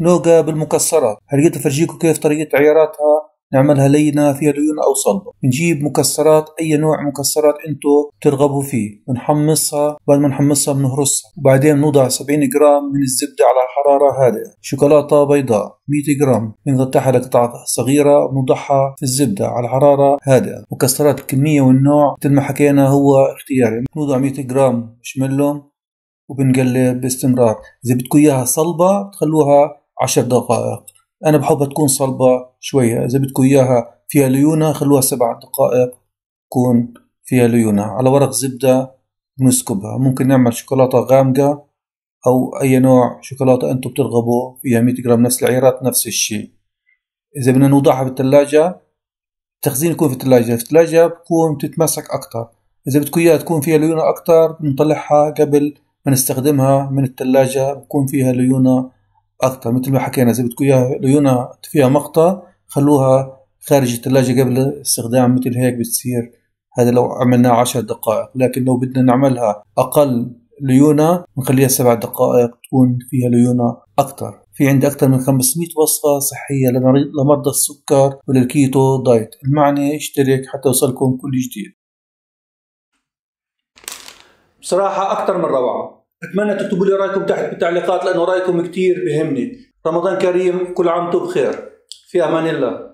نوجا بالمكسرات. هلقيت أفرجيكم كيف طريقة عياراتها. نعملها لينة فيها ليونة أو صلبة. نجيب مكسرات، أي نوع مكسرات أنتوا ترغبوا فيه، بنحمصها. بعد ما نحمصها بنهرسها، وبعدين نوضع 70 جرام من الزبدة على حرارة هادئة. شوكولاتة بيضاء 100 جرام بنقطعها لقطع صغيرة ونوضعها في الزبدة على حرارة هادئة. مكسرات الكمية والنوع مثل ما حكينا هو اختياري. نوضع 100 جرام مارشميلو وبنقلب باستمرار. إذا بدكم إياها صلبة تخلوها 10 دقائق، أنا بحبها تكون صلبة شوية. إذا بدكم إياها فيها ليونة خلوها 7 دقائق تكون فيها ليونة. على ورق زبدة بنسكبها. ممكن نعمل شوكولاتة غامقة أو أي نوع شوكولاتة أنتم بترغبوا فيها. 100 جرام نفس العيارات نفس الشيء. إذا بدنا نوضعها بالثلاجة، التخزين يكون في الثلاجة بكون تتمسك أكتر. إذا بدكم إياها تكون فيها ليونة أكتر بنطلعها قبل ما نستخدمها من الثلاجة، بكون فيها ليونة أكتر. مثل ما حكينا، إذا بدكم إياها ليونة فيها مقطع خلوها خارج الثلاجة قبل الاستخدام. مثل هيك بتصير. هذا لو عملناه 10 دقائق. لكن لو بدنا نعملها أقل ليونة نخليها 7 دقائق تكون فيها ليونة أكتر. في عندي أكثر من 500 وصفة صحية لمرضى السكر وللكيتو دايت. المعني اشترك حتى يوصلكم كل جديد. بصراحة أكثر من روعة. أتمنى تكتبوا لي رأيكم تحت بالتعليقات، لأنه رأيكم كتير بهمني. رمضان كريم، كل عام وانتم بخير. في أمان الله.